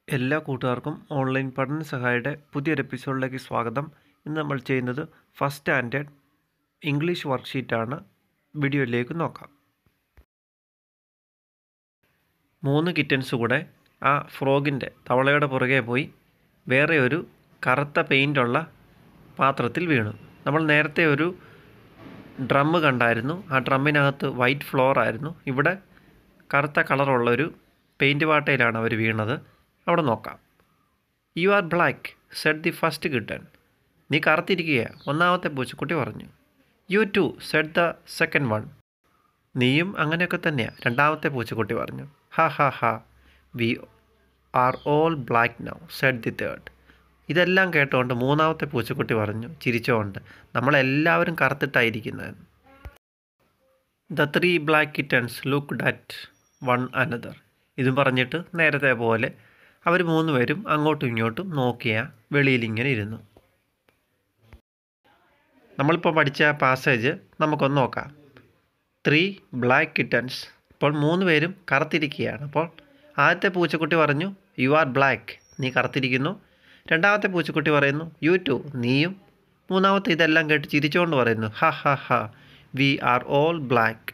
എല്ലാ കൂട്ടുകാർക്കും ഓൺലൈൻ പഠന സഹായിയുടെ പുതിയൊരു എപ്പിസോഡിലേക്ക് സ്വാഗതം. ഇന്ന് നമ്മൾ ചെയ്യുന്നത് ഫസ്റ്റ് സ്റ്റാൻഡേർഡ് ഇംഗ്ലീഷ് വർക്ക്ഷീറ്റാണ്. വീഡിയോയിലേക്ക് നോക്കാം. 3 കിറ്റൻസ് കൂടെ ആ ഫ്രോഗിൻ്റെ തവളയുടെ പുറകെ പോയി വേറെ ഒരു കറുത്ത പെയിൻ്റുള്ള പാത്രത്തിൽ വീണു. നമ്മൾ നേരത്തെ ഒരു ഡ്രം കണ്ടായിരുന്നു. ആ ഡ്രമ്മിനകത്ത് വൈറ്റ് ഫ്ലോർ ആയിരുന്നു. ഇവിടെ കറുത്ത കളറുള്ളൊരു പെയിൻറ്റ് പാട്ടയിലാണ് അവർ വീണത്. അവിടെ നോക്കാം. You are black said the first kitten. നീ കറുത്തിരിക്കുക, ഒന്നാമത്തെ പൂച്ചക്കുട്ടി പറഞ്ഞു. You too said the second one. നീയും അങ്ങനെയൊക്കെ തന്നെയാണ്, രണ്ടാമത്തെ പൂച്ചക്കുട്ടി പറഞ്ഞു. Ha ha ha we are all black now said the third. ഇതെല്ലാം കേട്ടുകൊണ്ട് മൂന്നാമത്തെ പൂച്ചക്കുട്ടി പറഞ്ഞു ചിരിച്ചുകൊണ്ട്, നമ്മളെല്ലാവരും കറുത്തിട്ടായിരിക്കുന്നത്. The 3 black kittens looked at one another. ഇതും പറഞ്ഞിട്ട് നേരത്തെ പോലെ അവർ 3 പേരും അങ്ങോട്ടും ഇങ്ങോട്ടും നോക്കിയ വെളിയിലിങ്ങനെ ഇരുന്നു. നമ്മളിപ്പോൾ പഠിച്ച പാസേജ് നമുക്കൊന്ന് നോക്കാം. 3 ബ്ലാക്ക് കിറ്റൻസ്. ഇപ്പോൾ 3 പേരും കറുത്തിരിക്കുകയാണ്. അപ്പോൾ ആദ്യത്തെ പൂച്ചക്കുട്ടി പറഞ്ഞു യു ആർ ബ്ലാക്ക്, നീ കറുത്തിരിക്കുന്നു. രണ്ടാമത്തെ പൂച്ചക്കുട്ടി പറയുന്നു യു ടു, നീയും. മൂന്നാമത്തെ ഇതെല്ലാം കേട്ട് ചിരിച്ചുകൊണ്ട് പറയുന്നു ha ha ha we are all black.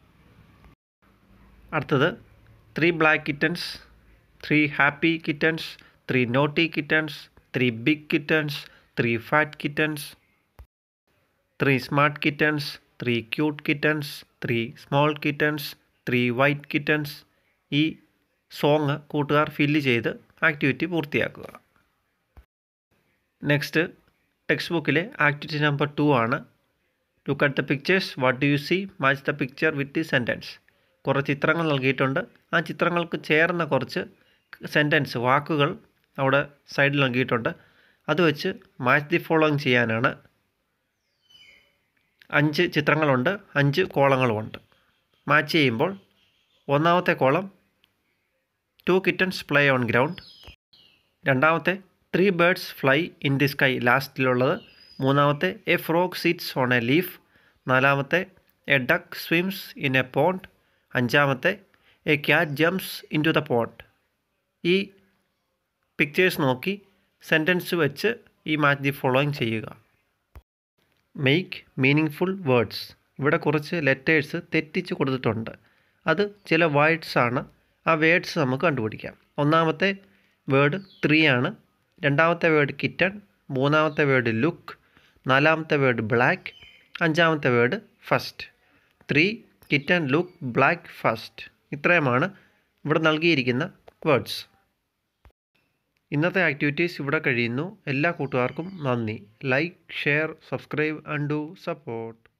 അടുത്തത് 3 black kittens, 3 happy kittens, 3 naughty kittens, 3 big kittens, 3 fat kittens, 3 smart kittens, 3 cute kittens, 3 small kittens, 3 white kittens. ഈ സോങ് കൂട്ടുകാർ ഫില്ല് ചെയ്ത് ആക്ടിവിറ്റി പൂർത്തിയാക്കുക. നെക്സ്റ്റ് ടെക്സ്റ്റ് ബുക്കിലെ ആക്ടിവിറ്റി നമ്പർ 2 ആണ്. Look at the pictures, what do you see, match the picture with the sentence. കുറച്ച് ചിത്രങ്ങൾ നൽകിയിട്ടുണ്ട്. ആ ചിത്രങ്ങൾക്ക് ചേർന്ന കുറച്ച് സെൻറ്റൻസ്, വാക്കുകൾ അവിടെ സൈഡിൽ നൽകിയിട്ടുണ്ട്. അത് വെച്ച് മാച്ച് ദി ഫോളോയിങ് ചെയ്യാനാണ്. 5 ചിത്രങ്ങളുണ്ട്, 5 കോളങ്ങളുമുണ്ട്. മാച്ച് ചെയ്യുമ്പോൾ ഒന്നാമത്തെ column 2 kittens play on ground. രണ്ടാമത്തെ 3 birds fly in the sky ലാസ്റ്റിലുള്ളത്. മൂന്നാമത്തെ a frog sits on a leaf. നാലാമത്തെ a duck swims in a pond. അഞ്ചാമത്തെ a cat jumps into the pond. ഈ pictures നോക്കി sentence വെച്ച് ഈ match the following ചെയ്യുക. Make meaning words. ഇവിടെ കുറച്ച് ലെറ്റേഴ്സ് തെറ്റിച്ച് കൊടുത്തിട്ടുണ്ട്. അത് ചില വേർഡ്സ് ആണ്. ആ വേർഡ്സ് നമുക്ക് കണ്ടുപിടിക്കാം. ഒന്നാമത്തെ വേർഡ് 3 ആണ്. രണ്ടാമത്തെ വേർഡ് കിറ്റൺ. മൂന്നാമത്തെ വേർഡ് ലുക്ക്. നാലാമത്തെ വേർഡ് ബ്ലാക്ക്. അഞ്ചാമത്തെ word first. 3 kitten look black first. ഇത്രയുമാണ് ഇവിടെ നൽകിയിരിക്കുന്ന വേർഡ്സ്. ഇന്നത്തെ ആക്ടിവിറ്റീസ് ഇവിടെ കഴിയുന്നു. എല്ലാ കൂട്ടുകാർക്കും നന്ദി. Like, share, subscribe and do support.